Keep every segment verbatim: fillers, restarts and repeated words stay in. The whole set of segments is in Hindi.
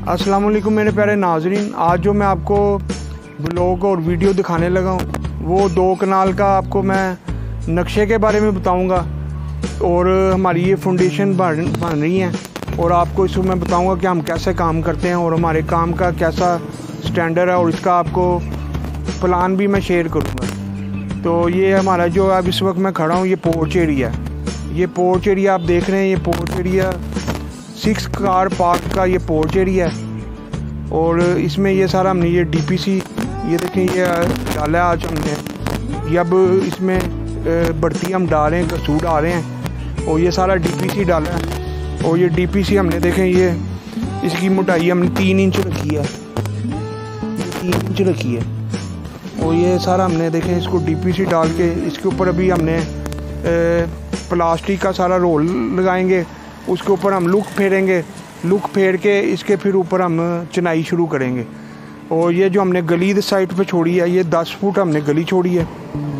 अस्सलाम वालेकुम मेरे प्यारे नाजरीन। आज जो मैं आपको ब्लॉग और वीडियो दिखाने लगा हूँ वो दो कनाल का आपको मैं नक्शे के बारे में बताऊँगा और हमारी ये फाउंडेशन बन बन रही है और आपको इसमें मैं बताऊँगा कि हम कैसे काम करते हैं और हमारे काम का कैसा स्टैंडर्ड है और इसका आपको प्लान भी मैं शेयर करूँगा। तो ये हमारा जो अब इस वक्त मैं खड़ा हूँ ये पोर्च एरिया है। ये पोर्च एरिया आप देख रहे हैं, ये porch area six car park का ये पोर्च एरिया है और इसमें ये सारा हमने ये डीपीसी ये देखें ये डाला है आज हमने। ये अब इसमें बढ़ती हम डाल रहे हैं, कसूर डाल रहे हैं और ये सारा डीपीसी डाला है। और ये डीपीसी हमने देखें ये इसकी मोटाई हमने तीन इंच रखी है, तीन इंच रखी है और ये सारा हमने देखें इसको डीपीसी डाल के इसके ऊपर अभी हमने प्लास्टिक का सारा रोल लगाएंगे, उसके ऊपर हम लुक फेरेंगे, लुक फेर के इसके फिर ऊपर हम चुनाई शुरू करेंगे। और ये जो हमने गली इस साइड पे छोड़ी है ये दस फुट हमने गली छोड़ी है।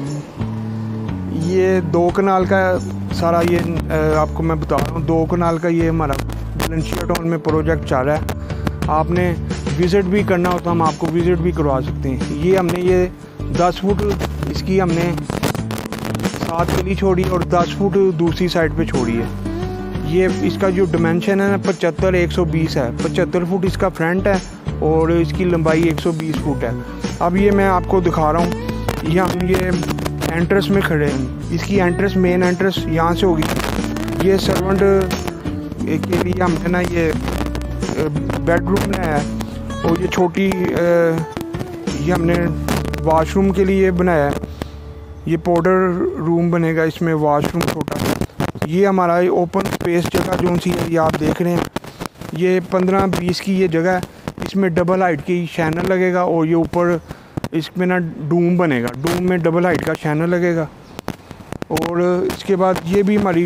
ये दो कनाल का सारा ये आपको मैं बता रहा हूँ, दो कनाल का ये हमारा वैलेंसिया टाउन में प्रोजेक्ट चल रहा है। आपने विज़िट भी करना हो तो हम आपको विज़िट भी करवा सकते हैं। ये हमने ये दस फुट इसकी हमने सात गली छोड़ी और दस फुट दूसरी साइड पे छोड़ी है। ये इसका जो डिमेंशन है ना पचहत्तर एक सौ बीस है, पचहत्तर फुट इसका फ्रंट है और इसकी लंबाई एक सौ बीस फुट है। अब ये मैं आपको दिखा रहा हूँ, ये हम ये एंट्रेंस में खड़े हैं। इसकी एंट्रेंस मेन एंट्रेंस यहाँ से होगी। ये सर्वेंट के लिए हमने ना ये बेडरूम बनाया है और ये छोटी ये हमने वाशरूम के लिए बनाया है। ये पाउडर रूम बनेगा, इसमें वाशरूम छोटा। ये हमारा ओपन स्पेस जगह जो सी है ये आप देख रहे हैं, ये पंद्रह बीस की ये जगह है। इसमें डबल हाइट की चैनल लगेगा और ये ऊपर इसमें ना डूम बनेगा, डूम में डबल हाइट का चैनल लगेगा। और इसके बाद ये भी हमारी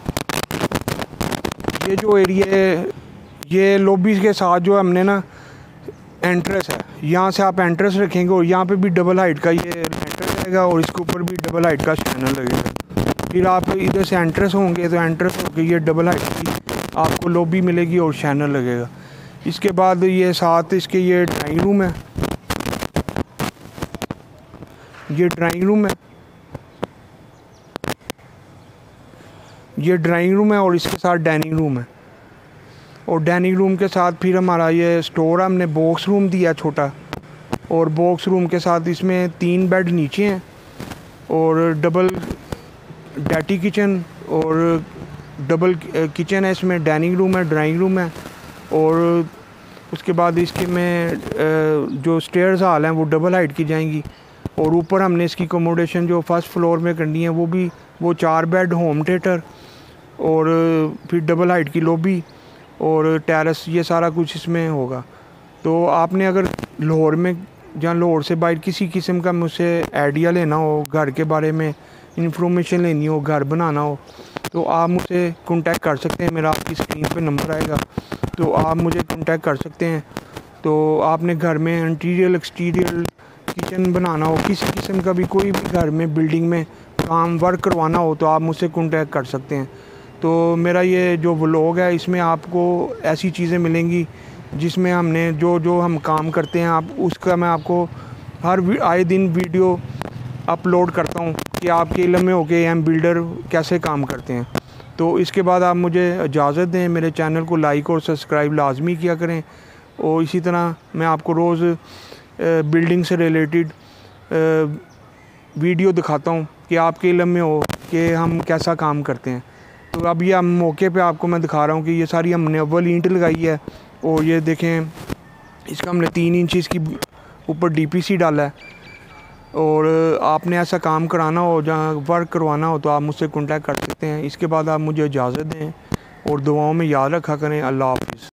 ये जो एरिया है ये लॉबी के साथ जो हमने ना एंट्रेंस है, यहाँ से आप एंट्रेंस रखेंगे और यहाँ पे भी डबल हाइट का ये एंट्रेंस रहेगा और इसके ऊपर भी डबल हाइट का चैनल लगेगा। फिर आप इधर से एंट्रेंस होंगे तो एंट्रेंस होकर ये डबल हाइट की आपको लॉबी मिलेगी और चैनल लगेगा। इसके बाद ये साथ इसके ये ड्राइंग रूम है, ये ड्राइंग रूम है, ये ड्राइंग रूम है और इसके साथ डाइनिंग रूम है। और डाइनिंग रूम के साथ फिर हमारा ये स्टोर हमने बॉक्स रूम दिया छोटा और बॉक्स रूम के साथ इसमें तीन बेड नीचे हैं और डबल डैटी किचन और डबल किचन है। इसमें डाइनिंग रूम है, ड्राइंग रूम है और उसके बाद इसके में जो स्टेयर्स हाल हैं वो डबल हाइट की जाएंगी। और ऊपर हमने इसकी अकोमोडेशन जो फर्स्ट फ्लोर में करनी है वो भी वो चार बेड होम थिएटर और फिर डबल हाइट की लॉबी और टेरेस, ये सारा कुछ इसमें होगा। तो आपने अगर लाहौर में या लाहौर से बाहर किसी किस्म का मुझसे आइडिया लेना हो, घर के बारे में इंफॉर्मेशन लेनी हो, घर बनाना हो, तो आप मुझसे कांटेक्ट कर सकते हैं। मेरा आपकी स्क्रीन पे नंबर आएगा तो आप मुझे कांटेक्ट कर सकते हैं। तो आपने घर में इंटीरियर एक्सटीरियर किचन बनाना हो, किसी किस्म का भी कोई भी घर में बिल्डिंग में काम वर्क करवाना हो तो आप मुझसे कांटेक्ट कर सकते हैं। तो मेरा ये जो व्लॉग है इसमें आपको ऐसी चीज़ें मिलेंगी जिसमें हमने जो जो हम काम करते हैं आप उसका मैं आपको हर आए दिन वीडियो अपलोड करता हूँ कि आपके इल्म में हो के हम बिल्डर कैसे काम करते हैं। तो इसके बाद आप मुझे इजाज़त दें, मेरे चैनल को लाइक और सब्सक्राइब लाजमी किया करें और इसी तरह मैं आपको रोज़ बिल्डिंग से रिलेटेड वीडियो दिखाता हूँ कि आपके इल्म में हो कि हम कैसा काम करते हैं। तो अब ये हम मौके पे आपको मैं दिखा रहा हूँ कि ये सारी हमने अव्वल ईंट लगाई है और ये देखें इसका हमने तीन इंच इसकी ऊपर डीपीसी डाला है। और आपने ऐसा काम कराना हो जहाँ वर्क करवाना हो तो आप मुझसे कांटेक्ट कर सकते हैं। इसके बाद आप मुझे इजाज़त दें और दुआओं में याद रखा करें। अल्लाह हाफ़िज़।